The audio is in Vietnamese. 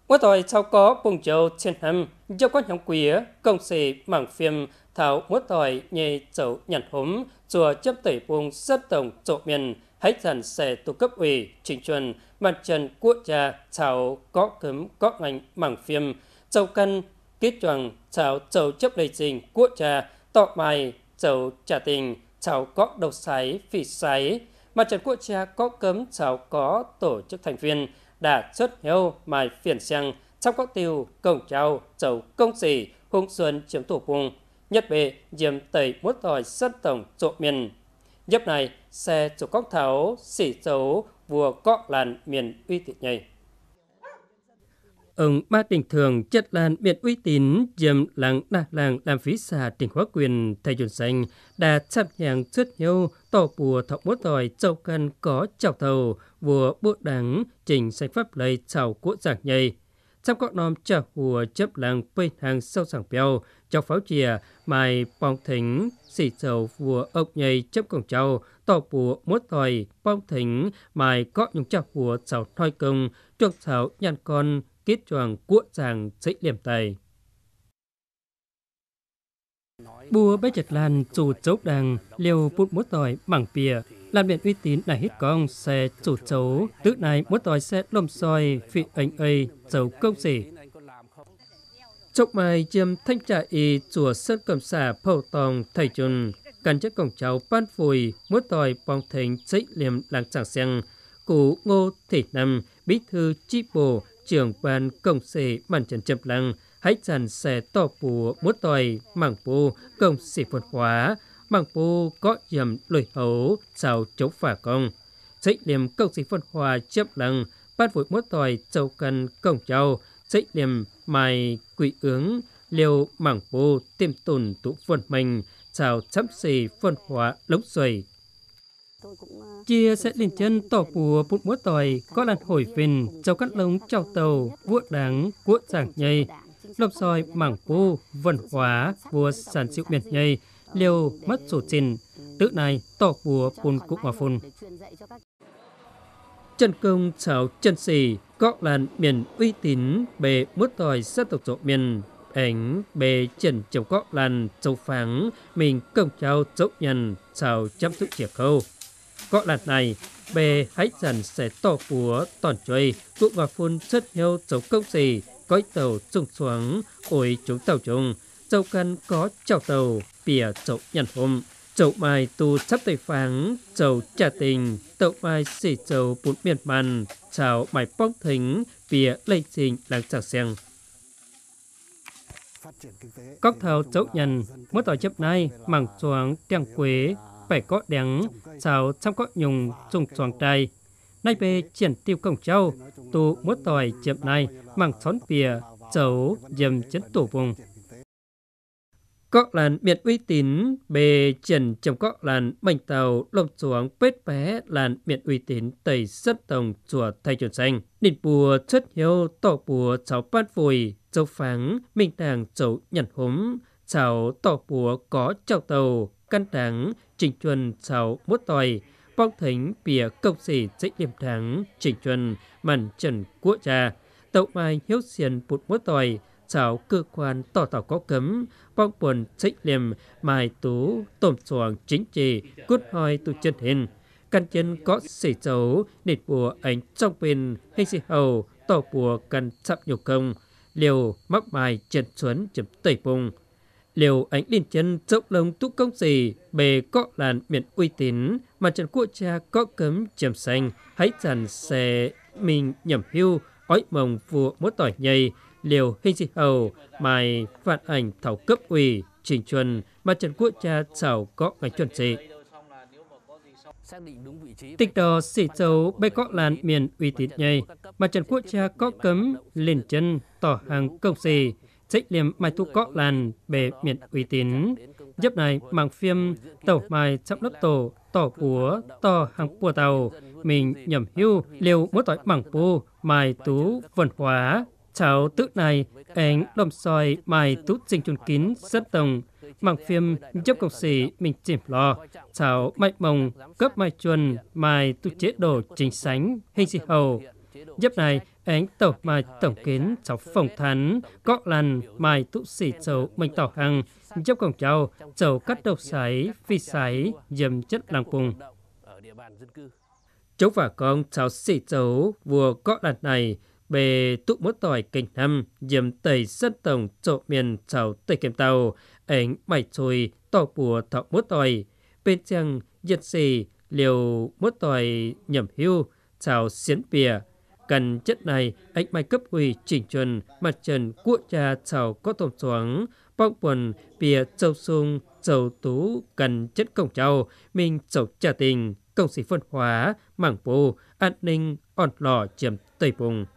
Mỗi tội sau có bùng châu trên hầm, do có nhóm quía, công sĩ mảng phim thảo mỗi tội nhề dấu nhận húm, chùa chấp tẩy vùng rất tổng trộn miền, hãy dần sẽ tụ cấp ủy, trình chuẩn, mặt trần quốc gia, thảo có cấm có ngành mảng phim, châu căn, kết choàng, thảo châu chấp đầy trình quốc gia, tọ bài, châu trả tình, thảo có đầu sái, phỉ sái, mặt trận quốc gia có cấm thảo có tổ chức thành viên, đã xuất heo mài phiền sang trong các tiêu công trao dầu công sĩ hung xuân chiếm tổ vùng nhất bệ diêm tẩy mốt tỏi sân tổng trộn miền nhấp này xe chủ cóc tháo xỉ dấu vua có làn miền uy tín nhầy ông Ma Đình Thường chất làn miền uy tín dầm làng đà làng làm phí xà tỉnh hóa quyền thầy chuẩn xanh đã chấp nhận xuất nhau tỏ bùa thọ mốt tỏi châu căn có chào tàu vua bộ đảng trình sách pháp lây chào của giảng nhầy trong các nom trả hùa chấp làng bê hàng sâu sảng bèo cho pháo chìa mai bong thính xỉ dầu vua ốc nhầy chấp cổng châu tỏ bùa mốt tỏi bong thính mai có những trả hùa chào thoi công chuộc chào nhàn con kết choàng cuộn giàng dãy liềm tay. Bùa bế chật lan chủ chấu đàng liều bút mốt tỏi bằng bìa làm biện uy tín này hít con xe chủ chấu tứ này mốt tỏi xe lom soi phi anh ấy chấu công sĩ. Chốc mai chiêm thanh trả y chùa sân cầm xả phâu tòng thầy chun cần chất cổng cháu ban phùi mốt tỏi bong thính dãy liềm làng chẳng xăng cụ Ngô Thị Năm bí thư chi bộ trưởng ban công sĩ màn trần chậm lăng hãy dần sẽ tỏ bùa mốt tỏi mảng bù công sĩ phân hóa mảng bù có dầm lôi hấu sao chống phả công dãy liềm công sĩ phân hóa chậm lăng ban vội mốt tỏi châu căn công châu dãy liềm mai quỷ ứng liều mảng bù tiêm tùn tụ phân mình sao chấm xì phân hóa lống xoay chia sẽ lên chân tỏ bùa bút múa tỏi có làn hồi phình châu cắt lông trao tàu vuốt đáng cuộn giảng nhây lộc soi mảng pu vần hóa vua sản siêu miệt nhây liều mất sổ trình tự này tỏ bùa phun cũng mà phun chân công cháo chân xì có làn miền uy tín bề múa tỏi dân tộc rộ miền ảnh bề trần chồng có làn châu pháng mình công trao dấu nhân chào chăm sức chìa khâu có lần này bề hãy dần sẽ tỏ búa tòn chơi cũng vào phun rất nhiều dấu công gì có tàu trung xuống ôi chúng tàu chung dâu căn có chào tàu bìa dấu nhận hôm dấu mai tu sắp tay pháng dấu trả tình tàu mai xỉ dấu bún miền màn chào mai bóng thính bìa lây trình làng chào sen cóc thảo dấu nhận mỗi tỏi chấp này mảng xoáng tiếng quế phải có đắng sao trong có nhung dùng xoàng trai nay về triển tiêu cổng châu tu mỗi tỏi chậm này mảng xón bìa dấu dầm chấn tổ vùng có làn biệt uy tín bề triển trong có làn bành tàu lông xuống bết bé làn biệt uy tín tây rất tổng chùa thầy chuẩn xanh nịt bùa chất hiếu tỏ bùa cháu ban phùi châu pháng minh đàng cháu nhận húm cháu tỏ bùa có chào tàu căn đáng trình chuẩn cháu mốt tỏi bong thính bìa công sĩ dãy liềm tháng trình chuẩn màn trần quốc gia tàu mai hiếu xiên bụt mốt tỏi cháu cơ quan tỏ tỏ có cấm bong buồn dãy liềm mai tú tôm xoàng chính trị cút hoi tu chân hình căn chân có xỉ dấu nịt bùa ảnh trong bên hay xì hầu tỏ bùa căn sắp nhiều công liều mắc bài chân xuân chấm tẩy bùng liều ánh liên chân dốc lông túc công gì bề có làn miền uy tín mà trần quốc cha có cấm chầm xanh hãy dàn xe mình nhầm hưu ói mồng vua mốt tỏi nhây liều hình dị hầu mai phản ảnh thảo cấp ủy trình chuẩn mà trần quốc cha xảo có ngành chuẩn gì tịch đò xỉ dấu bề có làn miền uy tín nhây mà trần quốc cha có cấm lên chân tỏ hàng công gì trách liềm mai tu có làn bề miền uy tín giúp này mảng phim tàu mai chắp lớp tổ tỏ búa tỏ hàng bùa tàu mình nhầm hưu liều mỗi tỏi mảng pu mai tú vần hóa cháu tự này ánh đom soi mai tú trình chuồn kín rất đồng mảng phim giúp công sĩ mình chìm lo cháu mai mông cấp mai chuồn mai tu chế đồ chính sánh hình dị hầu giúp này ánh tàu mai tổng kiến cháu phòng thắn có lần mai tụ sĩ cháu mình tỏ hằng dốc cổng cháu cháu cắt đầu sái phi sái dầm chất làng cùng cháu và con cháu sĩ cháu vừa có lần này bề tụ mỗi tỏi kinh năm dầm tây sân tổng trộn miền cháu tây kem tàu ánh mày trôi tỏ bùa thọ mỗi tỏi bên chăng nhiệt xì liều mỗi tỏi nhầm hưu cháu xiến bìa cần chất này anh mai cấp ủy chỉnh chuẩn mặt trần của cha cháu có tôm xoáng bong quần bìa châu sung châu tú cần chất công cháu mình cháu trả tình công sĩ phân hóa mảng bồ an ninh on lò chiếm tây vùng